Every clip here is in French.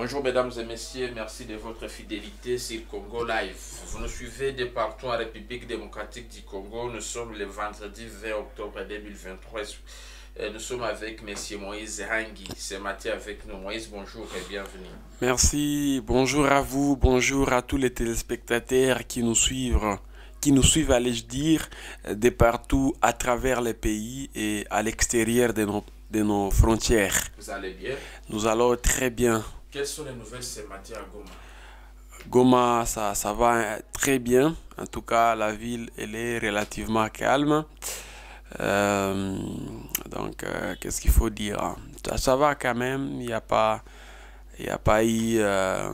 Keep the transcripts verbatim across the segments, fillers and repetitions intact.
Bonjour mesdames et messieurs, merci de votre fidélité sur Congo Live. Vous nous suivez de partout en République démocratique du Congo. Nous sommes le vendredi vingt octobre deux mille vingt-trois. Nous sommes avec monsieur Moïse Hangi. Ce matin avec nous. Moïse, bonjour et bienvenue. Merci, bonjour à vous, bonjour à tous les téléspectateurs qui nous suivent, qui nous suivent, allais-je dire, de partout à travers les pays et à l'extérieur de nos, de nos frontières. Vous allez bien? Nous allons très bien. Quelles sont les nouvelles ce matin à Goma? Goma, ça, ça va très bien. En tout cas, la ville, elle est relativement calme. Euh, donc, euh, qu'est-ce qu'il faut dire? Ça, ça va quand même. Il n'y a pas, il n'y a pas eu euh,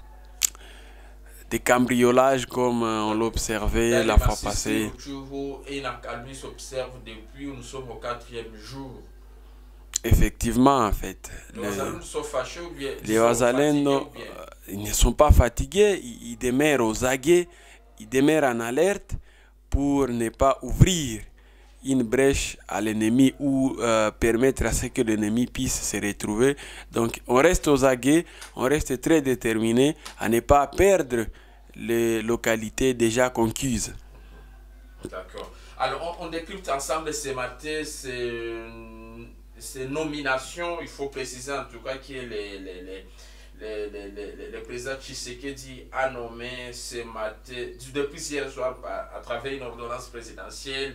des cambriolages comme on l'observait la fois passée. Et la calme s'observe depuis nous sommes au quatrième jour. Effectivement, en fait. Les Ouazalènes sont fâchés ou bien les Ouazalènes, euh, ils ne sont pas fatigués, ils, ils demeurent aux aguets, ils demeurent en alerte pour ne pas ouvrir une brèche à l'ennemi ou euh, permettre à ce que l'ennemi puisse se retrouver. Donc on reste aux aguets, on reste très déterminé à ne pas perdre les localités déjà conquises. D'accord. Alors on, on décrypte ensemble ce matin ces nominations. Il faut préciser en tout cas que les, les, les, les, les, les, le président Tshisekedi a nommé ce matin, depuis hier soir, à, à travers une ordonnance présidentielle,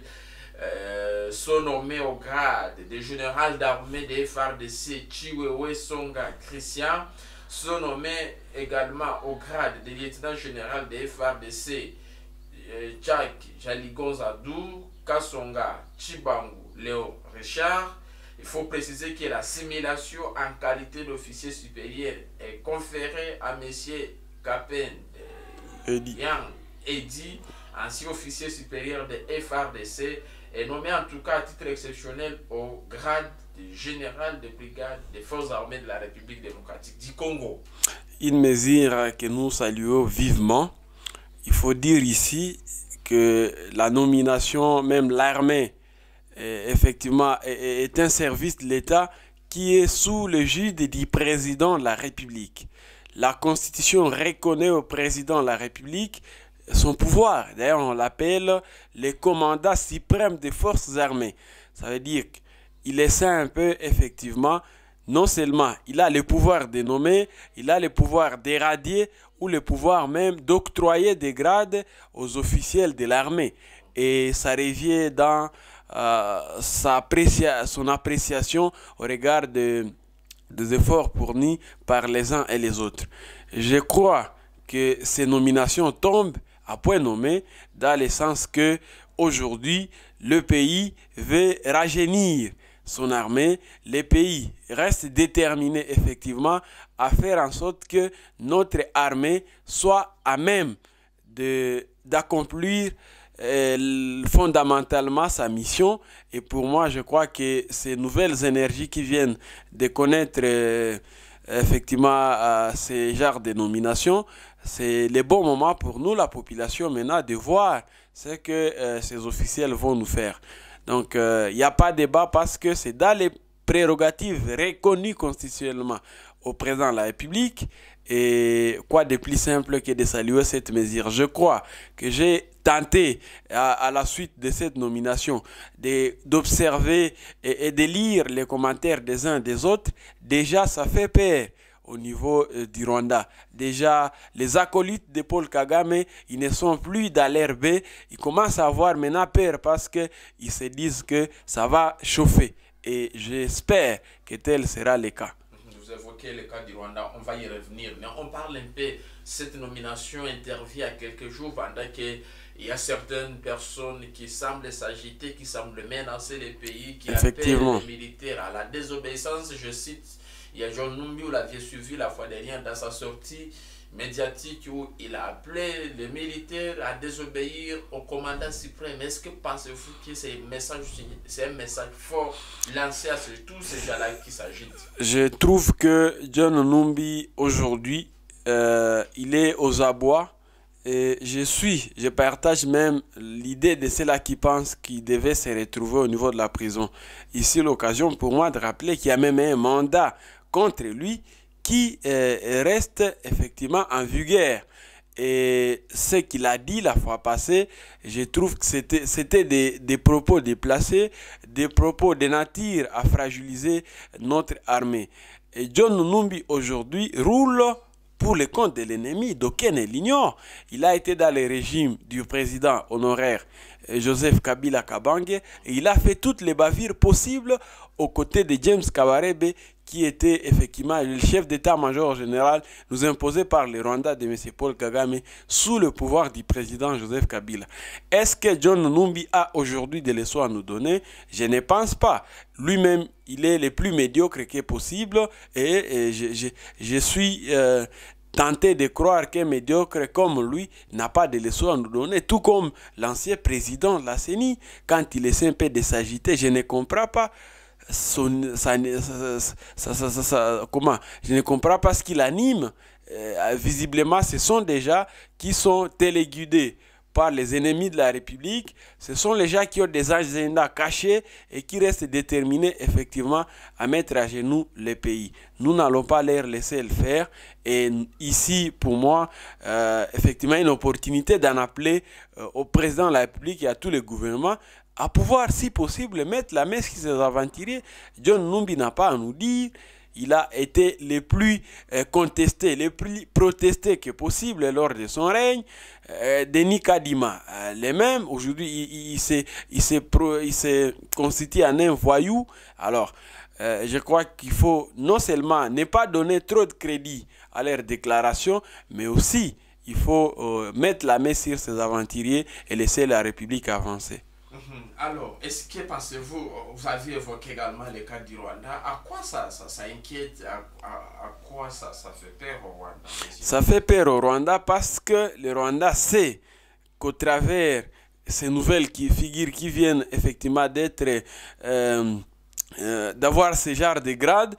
euh, sont nommés au grade de général d'armée de F R D C Chiwewe Songa Christian, sont nommés également au grade de lieutenant général de F R D C euh, Jack Jaligonzadou Kasonga Chibangu Léo Richard. Il faut préciser que l'assimilation en qualité d'officier supérieur est conférée à M. Kapen Edi. Yang Edi, ancien officier supérieur de F R D C, est nommé en tout cas à titre exceptionnel au grade de général de brigade des forces armées de la République démocratique du Congo. Une mesure que nous saluons vivement. Il faut dire ici que la nomination, même l'armée, effectivement, est un service de l'État qui est sous le gide du président de la République. La Constitution reconnaît au président de la République son pouvoir. D'ailleurs, on l'appelle le commandant suprême des forces armées. Ça veut dire qu'il essaie un peu, effectivement, non seulement il a le pouvoir de nommer, il a le pouvoir d'éradier ou le pouvoir même d'octroyer des grades aux officiels de l'armée. Et ça revient dans Euh, sa apprécia son appréciation au regard de, des efforts fournis par les uns et les autres. Je crois que ces nominations tombent à point nommé dans le sens que aujourd'hui le pays veut rajeunir son armée. Le pays reste déterminé effectivement à faire en sorte que notre armée soit à même de d'accomplir Euh, fondamentalement sa mission. Et pour moi, je crois que ces nouvelles énergies qui viennent de connaître euh, effectivement euh, ces genres de nominations, c'est le bon moment pour nous, la population, maintenant de voir ce que euh, ces officiels vont nous faire. Donc il euh, n'y a pas de débat parce que c'est dans les prérogatives reconnues constitutionnellement au président de la République. Et quoi de plus simple que de saluer cette mesure? Je crois que j'ai tenté à, à la suite de cette nomination d'observer et, et de lire les commentaires des uns et des autres. Déjà, ça fait peur au niveau euh, du Rwanda. Déjà, les acolytes de Paul Kagame, ils ne sont plus dans l'R B. Ils commencent à avoir maintenant peur parce qu'ils se disent que ça va chauffer. Et j'espère que tel sera le cas. Vous évoquez le cas du Rwanda, on va y revenir, mais on parle un peu, cette nomination intervient à quelques jours pendant qu'il y a certaines personnes qui semblent s'agiter, qui semblent menacer les pays, qui appellent les militaires à la désobéissance. Je cite, il y a John Numbi, vous l'aviez suivi la fois dernière dans sa sortie médiatique où il a appelé les militaires à désobéir au commandant suprême. Est-ce que pensez-vous que c'est un message, c'est un message fort lancé à tous ces gens-là qui s'agitent? Je trouve que John Numbi aujourd'hui, euh, il est aux abois. Et je suis, je partage même l'idée de ceux-là qui pensent qu'il devait se retrouver au niveau de la prison. Ici, l'occasion pour moi de rappeler qu'il y a même un mandat contre lui qui euh, reste effectivement en vigueur. Et ce qu'il a dit la fois passée, je trouve que c'était c'était des, des propos déplacés, des propos de nature à fragiliser notre armée. Et John Numbi aujourd'hui roule pour le compte de l'ennemi, d'aucun ne l'ignore. Il a été dans le régime du président honoraire Joseph Kabila Kabange et il a fait toutes les bavures possibles aux côtés de James Kabarebe, qui était effectivement le chef d'état-major général nous imposé par le Rwanda de M. Paul Kagame sous le pouvoir du président Joseph Kabila. Est-ce que John Numbi a aujourd'hui des leçons à nous donner? Je ne pense pas. Lui-même, il est le plus médiocre que possible et, et je, je, je suis euh, tenté de croire qu'un médiocre comme lui n'a pas de leçons à nous donner, tout comme l'ancien président de la C E N I, quand il essaie un peu de s'agiter, je ne comprends pas. Son, ça, ça, ça, ça, ça, comment je ne comprends pas ce qui l'anime. Euh, visiblement, ce sont des gens qui sont téléguidés par les ennemis de la République. Ce sont les gens qui ont des agendas cachés et qui restent déterminés effectivement à mettre à genoux le pays. Nous n'allons pas leur laisser le faire. Et ici, pour moi, euh, effectivement, une opportunité d'en appeler euh, au président de la République et à tous les gouvernements à pouvoir, si possible, mettre la main sur ces aventuriers. John Numbi n'a pas à nous dire. Il a été le plus euh, contesté, le plus protesté que possible lors de son règne. Euh, Denis Kadima, euh, les mêmes. Aujourd'hui, il, il, il s'est constitué en un voyou. Alors, euh, je crois qu'il faut non seulement ne pas donner trop de crédit à leurs déclarations, mais aussi il faut euh, mettre la main sur ces aventuriers et laisser la République avancer. Alors, est-ce que pensez-vous, vous avez évoqué également le cas du Rwanda, à quoi ça, ça, ça inquiète, à, à, à quoi ça, ça fait peur au Rwanda? Ça fait peur au Rwanda parce que le Rwanda sait qu'au travers ces nouvelles qui, figures qui viennent effectivement d'être, euh, euh, d'avoir ce genre de grade,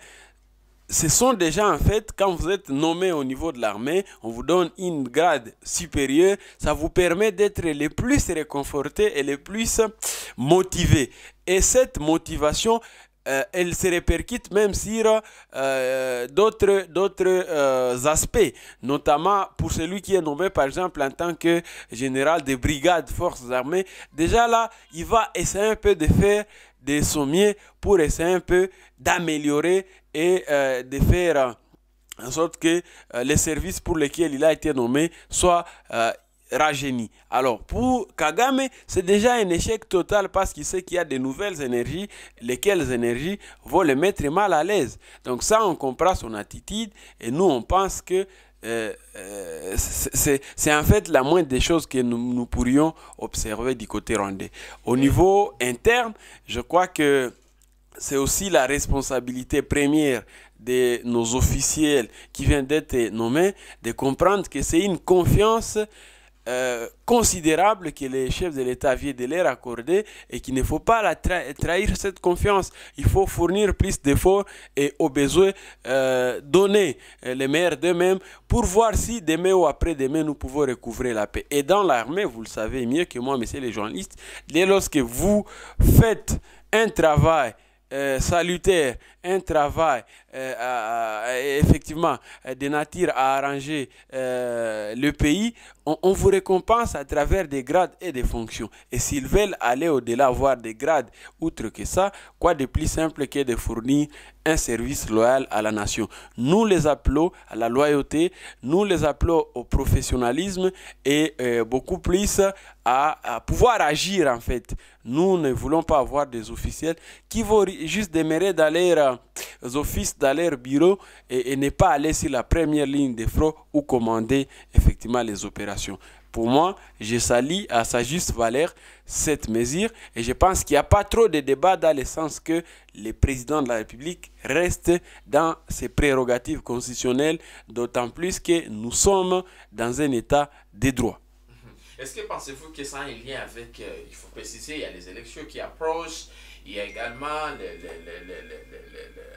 ce sont déjà en fait, quand vous êtes nommé au niveau de l'armée, on vous donne une grade supérieure, ça vous permet d'être les plus réconfortés et les plus motivés. Et cette motivation, euh, elle se répercute même sur euh, d'autres d'autres euh, aspects, notamment pour celui qui est nommé par exemple en tant que général de brigade forces armées. Déjà là, il va essayer un peu de faire de son mieux pour essayer un peu d'améliorer et euh, de faire euh, en sorte que euh, les services pour lesquels il a été nommé soient euh, rajeunis. Alors pour Kagame, c'est déjà un échec total parce qu'il sait qu'il y a de nouvelles énergies, lesquelles énergies vont le mettre mal à l'aise. Donc ça, on comprend son attitude et nous, on pense que Euh, euh, c'est en fait la moindre des choses que nous, nous pourrions observer du côté rwandais. Au niveau interne, je crois que c'est aussi la responsabilité première de nos officiels qui viennent d'être nommés de comprendre que c'est une confiance Euh, considérable que les chefs de l'État viennent de leur accorder et qu'il ne faut pas la tra trahir cette confiance. Il faut fournir plus d'efforts et au besoin euh, donner euh, les meilleurs d'eux-mêmes pour voir si demain ou après-demain nous pouvons recouvrer la paix. Et dans l'armée, vous le savez mieux que moi, messieurs les journalistes, dès lorsque vous faites un travail Euh, salutaire, un travail euh, euh, effectivement euh, de nature à arranger euh, le pays, on, on vous récompense à travers des grades et des fonctions. Et s'ils veulent aller au-delà, voir des grades, outre que ça, quoi de plus simple que de fournir un service loyal à la nation. Nous les appelons à la loyauté, nous les appelons au professionnalisme et euh, beaucoup plus à, à pouvoir agir en fait. Nous ne voulons pas avoir des officiels qui vont juste demeurer dans leurs euh, offices, dans leur bureau et, et ne pas aller sur la première ligne de front ou commander effectivement les opérations. Pour moi, je salue à sa juste valeur cette mesure et je pense qu'il n'y a pas trop de débat dans le sens que le président de la République reste dans ses prérogatives constitutionnelles, d'autant plus que nous sommes dans un état de droit. Est-ce que pensez-vous que ça a un lien avec, euh, il faut préciser, il y a les élections qui approchent, il y a également le, le, le, le, le, le, le, comment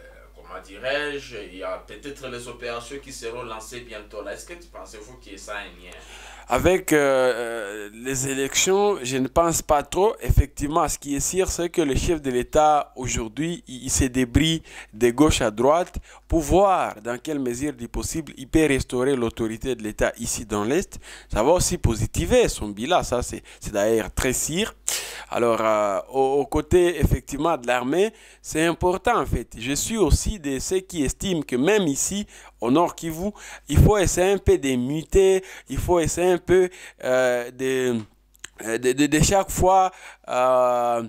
comment dirais-je, il y a peut-être les opérations qui seront lancées bientôt là. Est-ce que tu pensez-vous qu'il y ait ça un lien? Avec euh, les élections, je ne pense pas trop. Effectivement, ce qui est sûr, c'est que le chef de l'État, aujourd'hui, il, il se débrouille de gauche à droite pour voir dans quelle mesure du possible il peut restaurer l'autorité de l'État ici dans l'Est. Ça va aussi positiver son bilan, ça c'est d'ailleurs très sûr. Alors, euh, au, au côté effectivement de l'armée, c'est important en fait. Je suis aussi de ceux qui estiment que même ici, au Nord Kivu, il faut essayer un peu de muter, il faut essayer un peu euh, de, de, de, de chaque fois euh,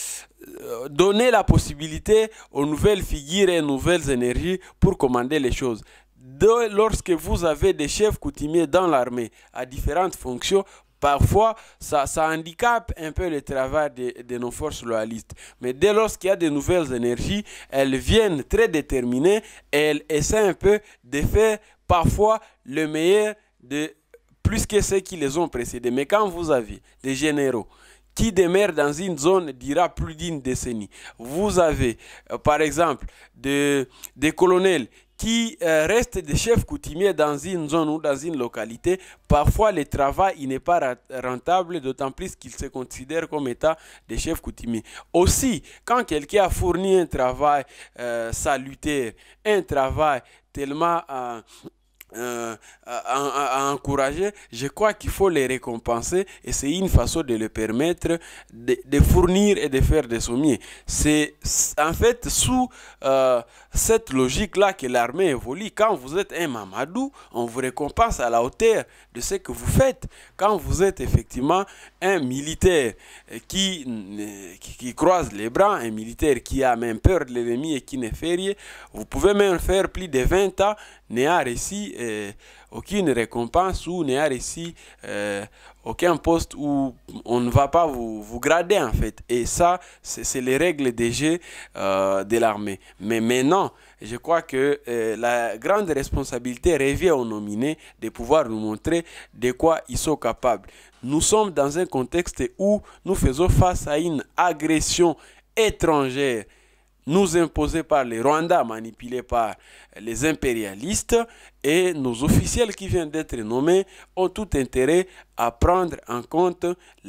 donner la possibilité aux nouvelles figures et aux nouvelles énergies pour commander les choses. De, lorsque vous avez des chefs coutumiers dans l'armée à différentes fonctions, parfois, ça, ça handicape un peu le travail de, de nos forces loyalistes. Mais dès lors qu'il y a de nouvelles énergies, elles viennent très déterminées et elles essaient un peu de faire parfois le meilleur de plus que ceux qui les ont précédés. Mais quand vous avez des généraux qui demeurent dans une zone dira plus d'une décennie, vous avez euh, par exemple de, des colonels qui euh, restent des chefs coutumiers dans une zone ou dans une localité, parfois le travail n'est pas rentable, d'autant plus qu'ils se considèrent comme étant des chefs coutumiers. Aussi, quand quelqu'un a fourni un travail euh, salutaire, un travail tellement... Euh, Euh, à, à encourager, je crois qu'il faut les récompenser et c'est une façon de leur permettre de, de fournir et de faire de son mieux. C'est en fait sous euh, cette logique-là que l'armée évolue. Quand vous êtes un Mamadou, on vous récompense à la hauteur de ce que vous faites. Quand vous êtes effectivement un militaire qui, qui, qui croise les bras, un militaire qui a même peur de l'ennemi et qui ne fait rien, vous pouvez même faire plus de vingt ans n'ayant réussi euh, aucune récompense ou n'ayant réussi euh, aucun poste où on ne va pas vous, vous grader en fait. Et ça, c'est les règles des jeux euh, de l'armée. Mais maintenant, je crois que euh, la grande responsabilité revient aux nominés de pouvoir nous montrer de quoi ils sont capables. Nous sommes dans un contexte où nous faisons face à une agression étrangère nous imposés par les Rwandais, manipulés par les impérialistes, et nos officiels qui viennent d'être nommés ont tout intérêt à prendre en compte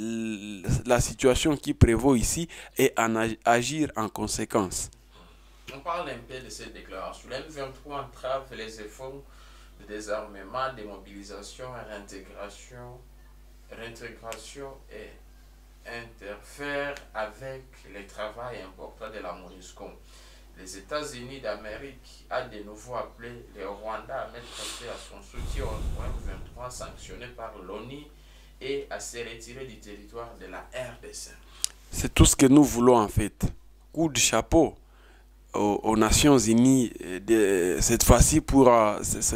la situation qui prévaut ici et à agir en conséquence. On parle un peu de cette déclaration. Le M vingt-trois entrave les efforts de désarmement, démobilisation, réintégration, réintégration et interfère avec le travail important de la MONUSCO. Les États-Unis d'Amérique a de nouveau appelé le Rwanda à mettre fin à son soutien au M vingt-trois sanctionné par l'ONU et à se retirer du territoire de la R D C. C'est tout ce que nous voulons en fait. Coup de chapeau aux, aux Nations Unies, de, cette fois-ci pour euh,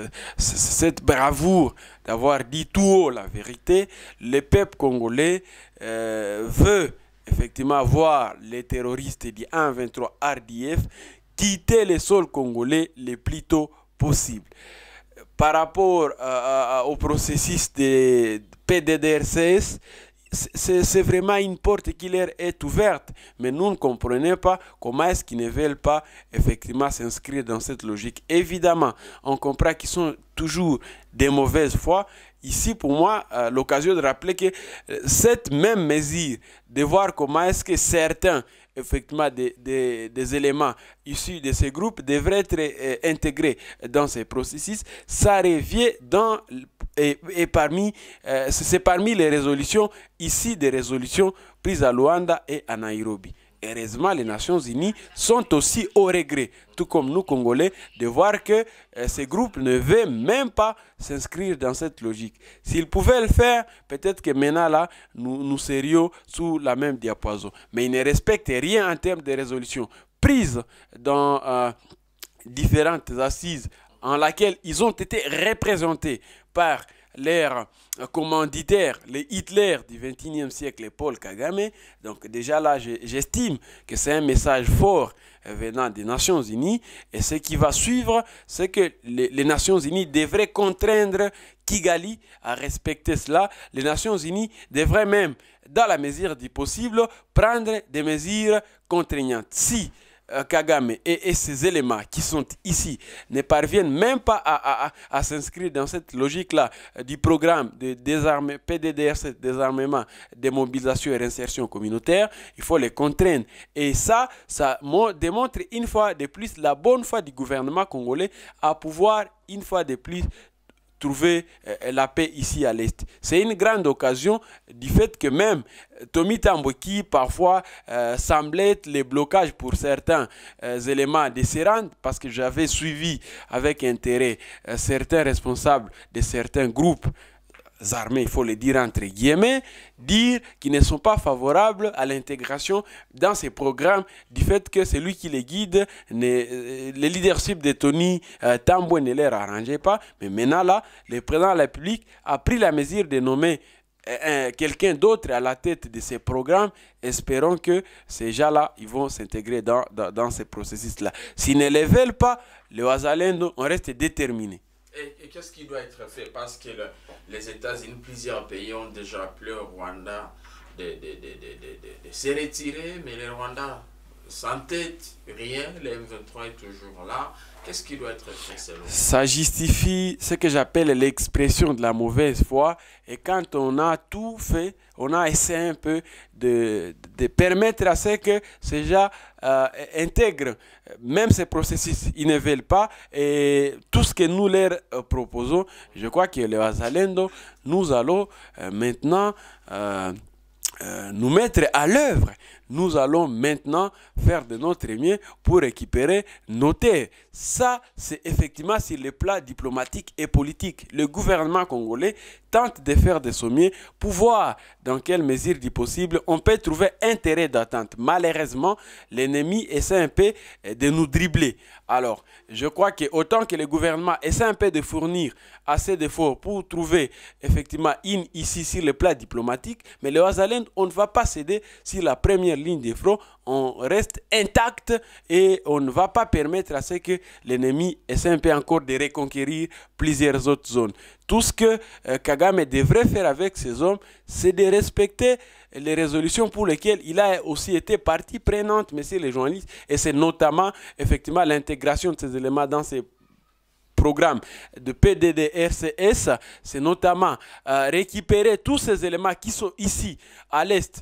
cette bravoure d'avoir dit tout haut la vérité. Le peuple congolais euh, veut effectivement voir les terroristes du M vingt-trois R D F quitter le sol congolais le plus tôt possible. Par rapport euh, au processus de P D D R C S, c'est vraiment une porte qui leur est ouverte, mais nous ne comprenons pas comment est-ce qu'ils ne veulent pas effectivement s'inscrire dans cette logique. Évidemment, on comprend qu'ils sont toujours de mauvaise foi. Ici, pour moi, euh, l'occasion de rappeler que euh, cette même mesure, de voir comment est-ce que certains, effectivement, des, des, des éléments issus de ces groupes devraient être euh, intégrés dans ces processus, ça revient dans... Et, et parmi, euh, c'est parmi les résolutions, ici des résolutions prises à Luanda et à Nairobi. Heureusement, les Nations Unies sont aussi au regret, tout comme nous Congolais, de voir que euh, ces groupes ne veulent même pas s'inscrire dans cette logique. S'ils pouvaient le faire, peut-être que maintenant là, nous, nous serions sous la même diapason. Mais ils ne respectent rien en termes de résolutions prises dans euh, différentes assises en laquelle ils ont été représentés par leurs commanditaires, les Hitler du vingt et unième siècle, Paul Kagame. Donc déjà là, j'estime que c'est un message fort venant des Nations Unies. Et ce qui va suivre, c'est que les, les Nations Unies devraient contraindre Kigali à respecter cela. Les Nations Unies devraient même, dans la mesure du possible, prendre des mesures contraignantes. Si euh, Kagame et, et ses éléments qui sont ici ne parviennent même pas à, à, à, à s'inscrire dans cette logique-là euh, du programme de désarmement, P D D R, désarmement, démobilisation et réinsertion communautaire, il faut les contraindre. Et ça, ça démontre une fois de plus la bonne foi du gouvernement congolais à pouvoir une fois de plus trouver euh, la paix ici à l'Est. C'est une grande occasion du fait que même Tommy Tambwe, qui parfois euh, semblait être les blocages pour certains euh, éléments de se rendre, parce que j'avais suivi avec intérêt euh, certains responsables de certains groupes armées, il faut le dire entre guillemets, dire qu'ils ne sont pas favorables à l'intégration dans ces programmes du fait que celui qui les guide, ne, le leadership de Tony euh, Tambwe ne leur arrangeait pas. Mais maintenant là, le président de la République a pris la mesure de nommer euh, quelqu'un d'autre à la tête de ces programmes. Espérons que ces gens-là, ils vont s'intégrer dans, dans, dans ces processus-là. S'ils ne les veulent pas, les Wazalendo, on reste déterminés. Et, et qu'est-ce qui doit être fait? Parce que le, les États-Unis, plusieurs pays ont déjà appelé au Rwanda de, de, de, de, de, de se retirer, mais le Rwanda s'entête, rien, le M vingt-trois est toujours là. Qu'est-ce qui doit être fait selon vous? Ça justifie ce que j'appelle l'expression de la mauvaise foi. Et quand on a tout fait, on a essayé un peu de, de permettre à ce que ces gens euh, intègrent même ces processus. Ils ne veulent pas. Et tout ce que nous leur euh, proposons, je crois que les Wazalendo, nous allons euh, maintenant euh, euh, nous mettre à l'œuvre. Nous allons maintenant faire de notre mieux pour récupérer nos terres. Ça, c'est effectivement sur le plan diplomatique et politique. Le gouvernement congolais tente de faire de son mieux pour voir dans quelle mesure du possible on peut trouver intérêt d'attente. Malheureusement, l'ennemi essaie un peu de nous dribbler. Alors, je crois que autant que le gouvernement essaie un peu de fournir assez d'efforts pour trouver effectivement une ici sur le plan diplomatique, mais les Wazalendo, on ne va pas céder sur la première ligne de front, on reste intact et on ne va pas permettre à ce que l'ennemi essaie un peu encore de reconquérir plusieurs autres zones. Tout ce que euh, Kagame devrait faire avec ces hommes, c'est de respecter les résolutions pour lesquelles il a aussi été partie prenante, messieurs les journalistes, et c'est notamment effectivement l'intégration de ces éléments dans ces programme de P D D R C S, c'est notamment euh, récupérer tous ces éléments qui sont ici à l'Est,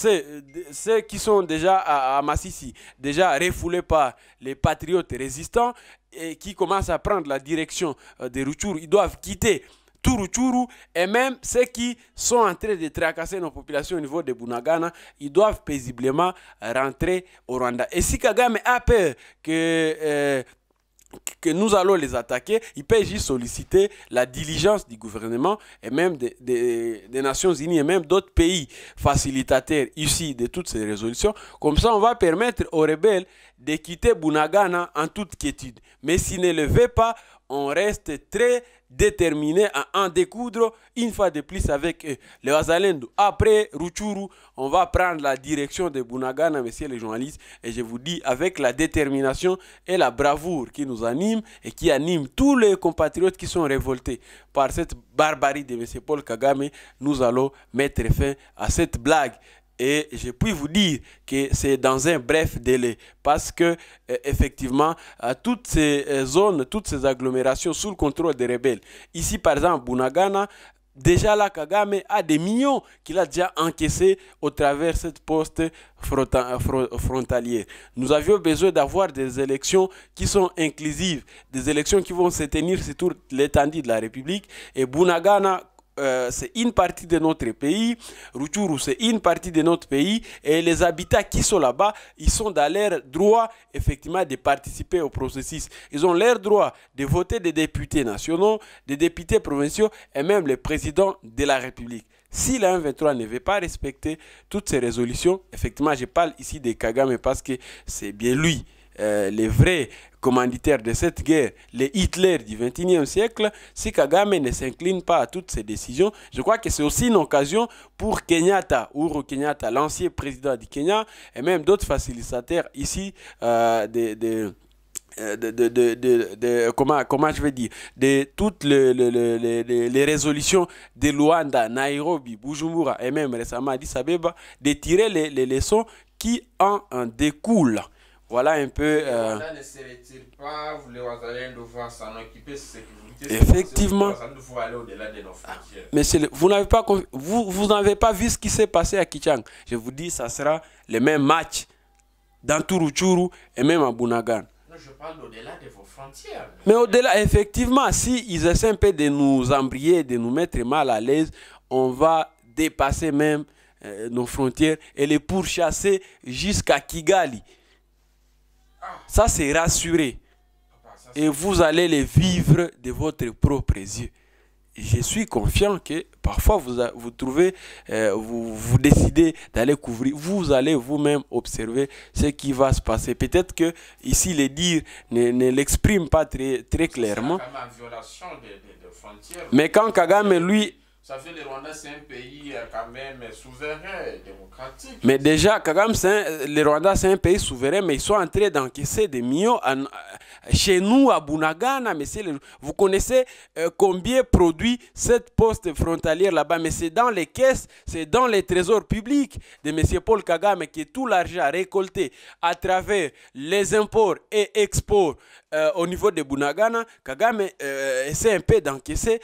ceux qui sont déjà à, à Massissi, déjà refoulés par les patriotes résistants et qui commencent à prendre la direction euh, de Rutshuru. Ils doivent quitter tout Rutshuru, et même ceux qui sont en train de tracasser nos populations au niveau de Bunagana, ils doivent paisiblement rentrer au Rwanda. Et si Kagame a peur que euh, que nous allons les attaquer, il peut juste solliciter la diligence du gouvernement et même des, des, des Nations Unies et même d'autres pays facilitateurs ici de toutes ces résolutions. Comme ça, on va permettre aux rebelles de quitter Bunagana en toute quiétude. Mais s'ils ne le veulent pas, on reste très déterminé à en découdre une fois de plus avec eux. Les Wazalendo, après Rutshuru, on va prendre la direction de Bunagana, messieurs les journalistes, et je vous dis, avec la détermination et la bravoure qui nous anime et qui anime tous les compatriotes qui sont révoltés par cette barbarie de M. Paul Kagame, nous allons mettre fin à cette blague. Et je puis vous dire que c'est dans un bref délai parce que euh, effectivement euh, toutes ces euh, zones, toutes ces agglomérations sous le contrôle des rebelles. Ici par exemple Bunagana, déjà là Kagame a des millions qu'il a déjà encaissés au travers de cette poste frontalière. Nous avions besoin d'avoir des élections qui sont inclusives, des élections qui vont se tenir sur toute l'étendue de la République, et Bunagana, Euh, c'est une partie de notre pays, Rutshuru c'est une partie de notre pays, et les habitants qui sont là-bas, ils sont dans leur droit effectivement de participer au processus. Ils ont leur droit de voter des députés nationaux, des députés provinciaux et même le président de la République. Si la M vingt-trois ne veut pas respecter toutes ces résolutions, effectivement je parle ici de Kagame parce que c'est bien lui. Euh, les vrais commanditaires de cette guerre, les Hitler du vingt et unième siècle, si Kagame ne s'incline pas à toutes ces décisions, je crois que c'est aussi une occasion pour Kenyatta, Uhuru Kenyatta, l'ancien président du Kenya, et même d'autres facilitateurs ici euh, de... de De, de, de, de, de, comment, comment je vais dire, de toutes les, les, les, les, les résolutions de Luanda, Nairobi, Bujumbura et même récemment Addis Abeba, de tirer les, les leçons qui en, en découlent. Voilà un peu... Euh... Ne se retire pas, vous les Ouazalendo vont s'en occuper, c'est sécurité. Effectivement. Vous aller au-delà de nos frontières. Mais le, vous n'avez pas, vous, vous n'avez pas vu ce qui s'est passé à Kichang. Je vous dis, ça sera le même match dans Turuchuru et même à Bunagana. Non, je parle au-delà de vos frontières. Mais au-delà, effectivement, si ils essaient un peu de nous embrayer, de nous mettre mal à l'aise, on va dépasser même euh, nos frontières et les pourchasser jusqu'à Kigali. Ah. Ça, c'est rassuré. Papa, ça, et vous allez les vivre de votre propre yeux. Je suis confiant que parfois vous, vous trouvez, euh, vous, vous décidez d'aller couvrir, vous allez vous-même observer ce qui va se passer. Peut-être que ici les dires ne, ne l'expriment pas très, très clairement. C'est en violation des de, de frontières. Mais quand Kagame, lui... Ça fait le Rwanda, c'est un pays quand même souverain et démocratique. Mais déjà, Kagame, un, le Rwanda, c'est un pays souverain, mais ils sont en train d'encaisser des millions en, chez nous, à Bunagana. Mais le, vous connaissez euh, combien produit cette poste frontalière là-bas. Mais c'est dans les caisses, c'est dans les trésors publics de M. Paul Kagame que tout l'argent récolté à travers les imports et exports euh, au niveau de Bunagana, Kagame euh, essaie un peu d'encaisser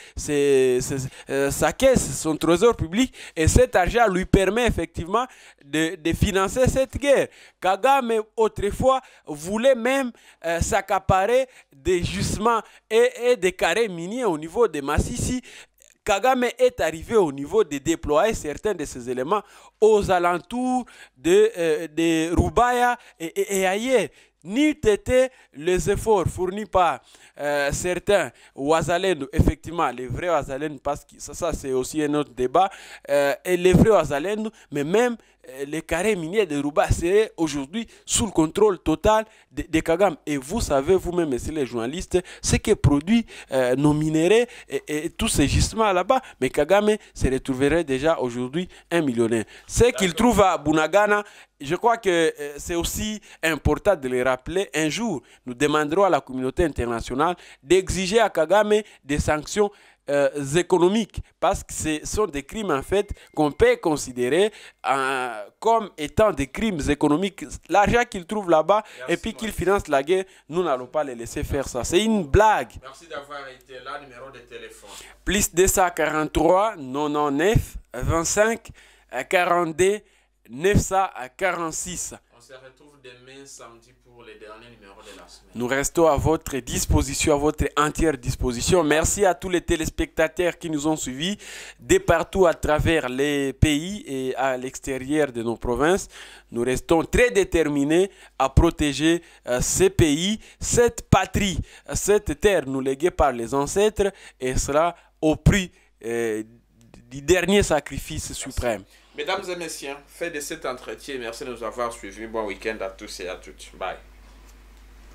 euh, sa caisse, son trésor public, et cet argent lui permet effectivement de, de financer cette guerre. Kagame, autrefois, voulait même euh, s'accaparer des gisements et, et des carrés miniers au niveau de Massissi. Kagame est arrivé au niveau de déployer certains de ces éléments aux alentours de, euh, de Rubaya et, et, et ailleurs. N'eût été les efforts fournis par euh, certains Ouazalendo, effectivement, les vrais Ouazalendo, parce que ça, ça c'est aussi un autre débat, euh, et les vrais Ouazalendo, mais même euh, les carrés miniers de Rouba seraient aujourd'hui sous le contrôle total de, de Kagame. Et vous savez vous-même, messieurs les journalistes, ce que produit euh, nos minéraux et, et, et tous ces gisements là-bas. Mais Kagame se retrouverait déjà aujourd'hui un millionnaire. Ce qu'il trouve à Bunagana, je crois que euh, c'est aussi important de le rappeler. Un jour, nous demanderons à la communauté internationale d'exiger à Kagame des sanctions euh, économiques, parce que ce sont des crimes en fait qu'on peut considérer euh, comme étant des crimes économiques. L'argent qu'il trouve là-bas et puis qu'il finance la guerre, nous n'allons pas les laisser faire ça. C'est une blague. Merci d'avoir été là. Numéro de téléphone. Plus deux cent quarante-trois, quatre-vingt-dix-neuf, vingt-cinq, quarante-deux, neuf cent quarante-six. On se retrouve demain samedi pour les derniers numéros de la semaine. Nous restons à votre disposition, à votre entière disposition. Merci à tous les téléspectateurs qui nous ont suivis de partout à travers les pays et à l'extérieur de nos provinces. Nous restons très déterminés à protéger euh, ces pays, cette patrie, cette terre nous léguée par les ancêtres, et cela au prix euh, du dernier sacrifice suprême. Mesdames et messieurs, fait de cet entretien, merci de nous avoir suivis. Bon week-end à tous et à toutes. Bye.